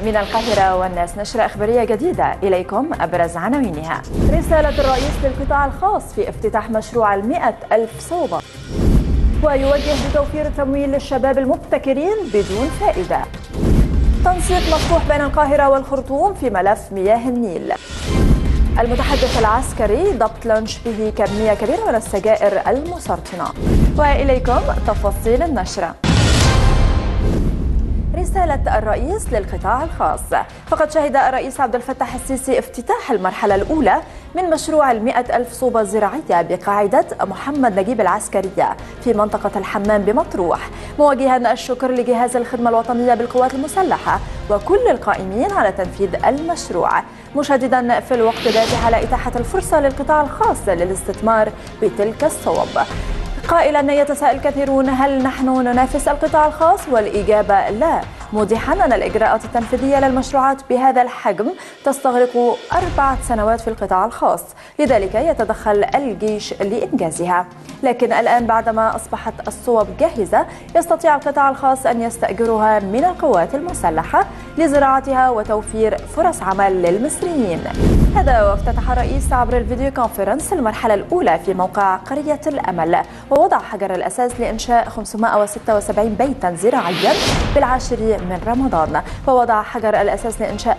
من القاهرة والناس نشرة إخبارية جديدة، إليكم أبرز عناوينها. رسالة الرئيس للقطاع الخاص في افتتاح مشروع 100,000 صوبة، ويوجه بتوفير التمويل للشباب المبتكرين بدون فائدة. تنسيق مفتوح بين القاهرة والخرطوم في ملف مياه النيل. المتحدث العسكري ضبط لانش به كمية كبيرة من السجائر المسرطنة. وإليكم تفاصيل النشرة. رسالة الرئيس للقطاع الخاص. فقد شهد الرئيس عبد الفتاح السيسي افتتاح المرحلة الأولى من مشروع 100,000 صوبة زراعية بقاعدة محمد نجيب العسكرية في منطقة الحمام بمطروح، موجها الشكر لجهاز الخدمة الوطنية بالقوات المسلحة وكل القائمين على تنفيذ المشروع، مشددا في الوقت ذاته على إتاحة الفرصة للقطاع الخاص للاستثمار بتلك الصوب، قائلا يتساءل كثيرون هل نحن ننافس القطاع الخاص؟ والإجابة لا، موضحا أن الإجراءات التنفيذية للمشروعات بهذا الحجم تستغرق 4 سنوات في القطاع الخاص، لذلك يتدخل الجيش لإنجازها. لكن الآن بعدما أصبحت الصوب جاهزة يستطيع القطاع الخاص أن يستأجرها من القوات المسلحة لزراعتها وتوفير فرص عمل للمصريين. هذا وافتتح الرئيس عبر الفيديو كونفرنس المرحلة الأولى في موقع قرية الأمل، ووضع حجر الأساس لإنشاء 576 بيتا زراعيا بالعاشر من رمضان، ووضع حجر الأساس لإنشاء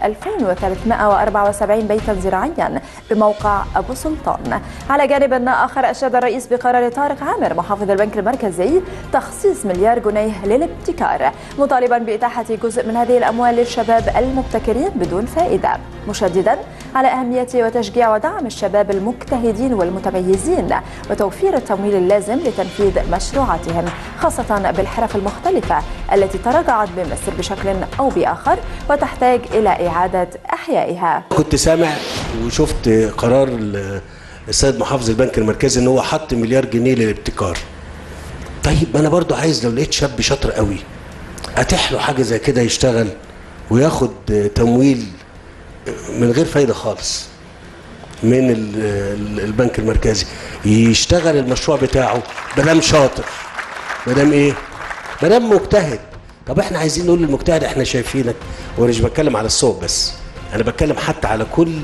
2374 بيتا زراعيا بموقع أبو سلطان. على جانب آخر أشاد الرئيس بقرار طارق عامر محافظ البنك المركزي تخصيص مليار جنيه للابتكار، مطالبا بإتاحة جزء من هذه الأموال للشباب المبتكرين بدون فائدة، مشددا على أهمية وتشجيع ودعم الشباب المجتهدين والمتميزين وتوفير التمويل اللازم لتنفيذ مشروعاتهم، خاصة بالحرف المختلفة التي تراجعت بمصر بشكل أو بآخر وتحتاج إلى إعادة إحيائها. كنت سامع وشفت قرار السيد محافظ البنك المركزي ان هو حط مليار جنيه للابتكار. طيب انا برضو عايز لو لقيت شاب شاطر قوي اتيح له حاجه زي كده يشتغل وياخد تمويل من غير فايده خالص من البنك المركزي، يشتغل المشروع بتاعه مادام شاطر، مادام ايه، مادام مجتهد. طب احنا عايزين نقول للمجتهد احنا شايفينك، وانا مش بتكلم على الصوب بس، انا بتكلم حتى على كل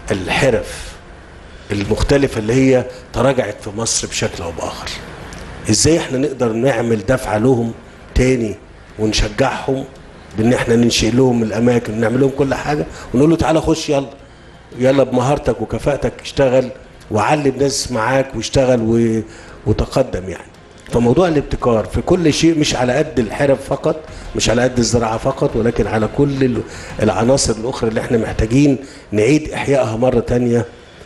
الحرف المختلفة اللي هي تراجعت في مصر بشكل أو بآخر. إزاي إحنا نقدر نعمل دفعة لهم تاني ونشجعهم بإن إحنا ننشئ لهم الأماكن ونعمل لهم كل حاجة ونقول له تعالى خش يلا يلا بمهارتك وكفاءتك اشتغل وعلم ناس معاك واشتغل وتقدم يعني. فموضوع الابتكار في كل شيء، مش على قد الحرف فقط، مش على قد الزراعة فقط، ولكن على كل العناصر الأخرى اللي إحنا محتاجين نعيد إحيائها مرة تانية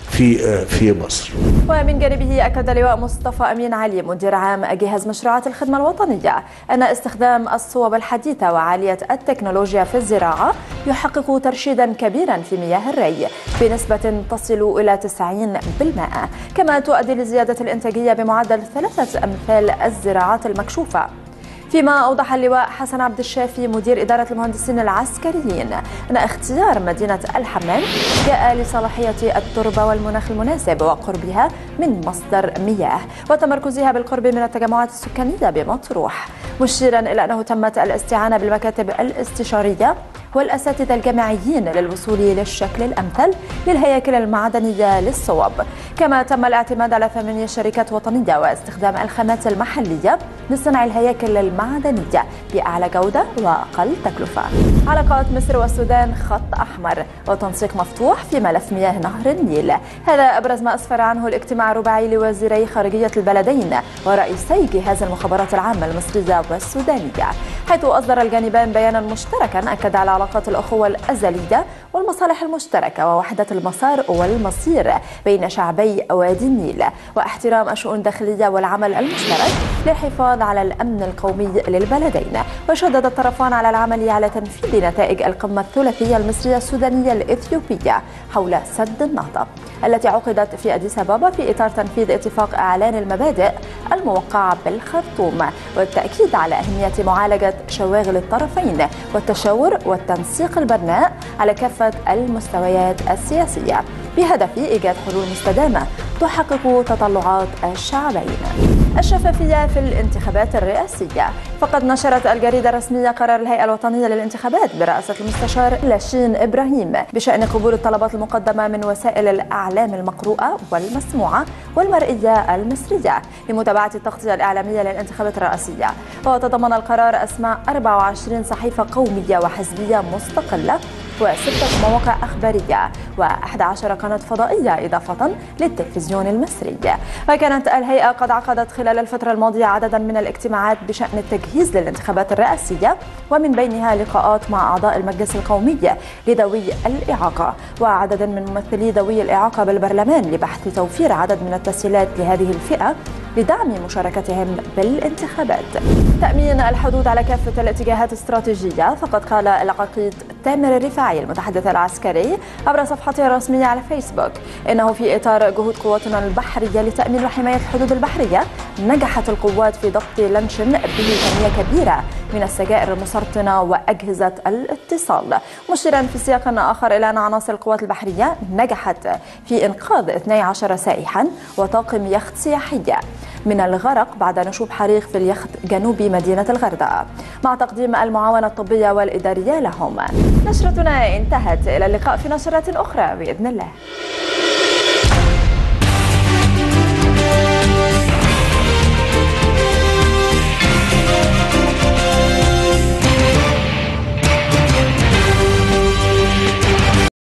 في مصر. ومن جانبه أكد اللواء مصطفى أمين علي مدير عام جهاز مشروعات الخدمة الوطنية أن استخدام الصوب الحديثة وعالية التكنولوجيا في الزراعة يحقق ترشيدا كبيرا في مياه الري بنسبة تصل إلى 90%، كما تؤدي لزيادة الإنتاجية بمعدل 3 أمثال الزراعات المكشوفة. فيما أوضح اللواء حسن عبد الشافي مدير إدارة المهندسين العسكريين أن اختيار مدينة الحمام جاء لصلاحية التربة والمناخ المناسب وقربها من مصدر مياه وتمركزها بالقرب من التجمعات السكانية بمطروح، مشيرا إلى أنه تمت الاستعانة بالمكاتب الاستشارية والأساتذة الجامعيين للوصول للشكل الأمثل للهياكل المعدنية للصوب، كما تم الاعتماد على 8 شركات وطنية واستخدام الخامات المحلية لصنع الهياكل المعدنية بأعلى جودة وأقل تكلفة. علاقات مصر والسودان خط أحمر وتنسيق مفتوح في ملف مياه نهر النيل، هذا أبرز ما أسفر عنه الاجتماع الرباعي لوزيري خارجية البلدين ورئيسي جهاز المخابرات العامة المصرية والسودانية، حيث أصدر الجانبان بيانا مشتركا أكد على علاقات الأخوة الأزلية والمصالح المشتركة ووحدة المسار والمصير بين شعبي وادي النيل واحترام الشؤون الداخلية والعمل المشترك للحفاظ على الأمن القومي للبلدين. وشدد الطرفان على العمل على تنفيذ نتائج القمة الثلاثية المصرية السودانية الإثيوبية حول سد النهضة التي عقدت في أديس أبابا في إطار تنفيذ اتفاق إعلان المبادئ الموقع بالخرطوم، والتأكيد على أهمية معالجة شواغل الطرفين والتشاور والتنسيق البناء على كافة المستويات السياسية بهدف إيجاد حلول مستدامة تحقق تطلعات الشعبين. الشفافية في الانتخابات الرئاسية. فقد نشرت الجريدة الرسمية قرار الهيئة الوطنية للانتخابات برئاسة المستشار لاشين إبراهيم بشأن قبول الطلبات المقدمة من وسائل الإعلام المقروءة والمسموعة والمرئية المصرية لمتابعة التغطية الإعلامية للانتخابات الرئاسية. وتضمن القرار أسماء 24 صحيفة قومية وحزبية مستقلة و6 مواقع أخبارية و11 قناة فضائية إضافة للتلفزيون المصري. وكانت الهيئة قد عقدت خلال الفترة الماضية عددا من الاجتماعات بشأن التجهيز للانتخابات الرئاسية، ومن بينها لقاءات مع أعضاء المجلس القومي لذوي الإعاقة وعدد من ممثلي ذوي الإعاقة بالبرلمان لبحث توفير عدد من التسهيلات لهذه الفئة لدعم مشاركتهم بالانتخابات. تأمين الحدود على كافة الاتجاهات استراتيجية. فقد قال العقيد تامر الرفاعي المتحدث العسكري عبر صفحته الرسمية على فيسبوك إنه في إطار جهود قواتنا البحرية لتأمين وحماية الحدود البحرية نجحت القوات في ضبط لانشن به كمية كبيرة من السجائر المسرطنة وأجهزة الاتصال، مشيرا في سياق آخر إلى أن عناصر القوات البحرية نجحت في إنقاذ 12 سائحا وطاقم يخت سياحية من الغرق بعد نشوب حريق في اليخت جنوبي مدينة الغردقة، مع تقديم المعاونة الطبية والإدارية لهم. نشرتنا انتهت، إلى اللقاء في نشرات أخرى بإذن الله.